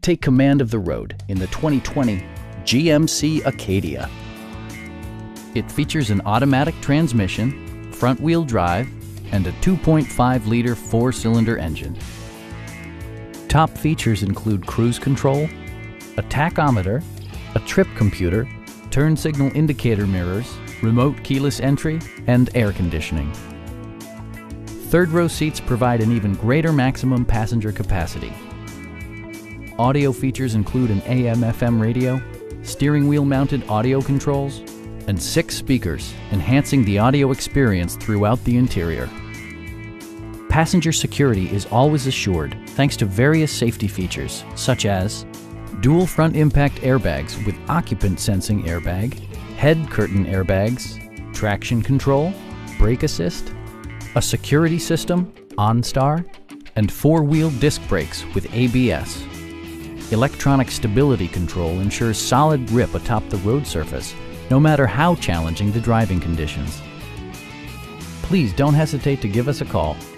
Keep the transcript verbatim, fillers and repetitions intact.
take command of the road in the twenty twenty G M C Acadia. It features an automatic transmission, front-wheel drive, and a two point five liter four-cylinder engine. Top features include cruise control, a tachometer, a trip computer, turn signal indicator mirrors, remote keyless entry, and air conditioning. Third row seats provide an even greater maximum passenger capacity. Audio features include an A M F M radio, steering wheel mounted audio controls, and six speakers, enhancing the audio experience throughout the interior. Passenger security is always assured thanks to various safety features such as dual front impact airbags with occupant sensing airbag, head curtain airbags, traction control, brake assist, a security system, OnStar, and four-wheel disc brakes with A B S. Electronic stability control ensures solid grip atop the road surface, no matter how challenging the driving conditions. Please don't hesitate to give us a call.